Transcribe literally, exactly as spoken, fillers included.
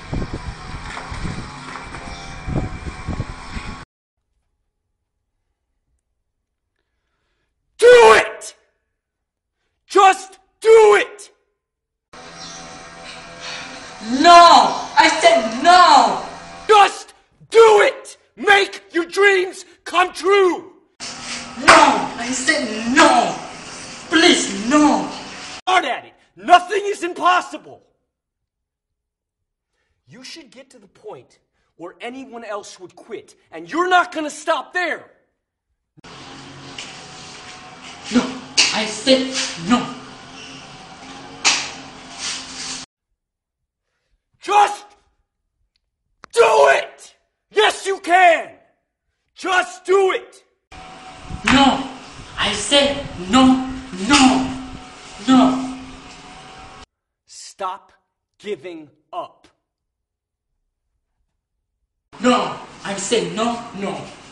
Do it! Just do it! No! I said no! Just do it! Make your dreams come true! No! I said no! Please, no! Hard at it! Nothing is impossible! You should get to the point where anyone else would quit, and you're not gonna stop there! No! I said no! Just do it! Yes, you can! Just do it! No! I said no! No! No! Stop giving up. No! I said no! No!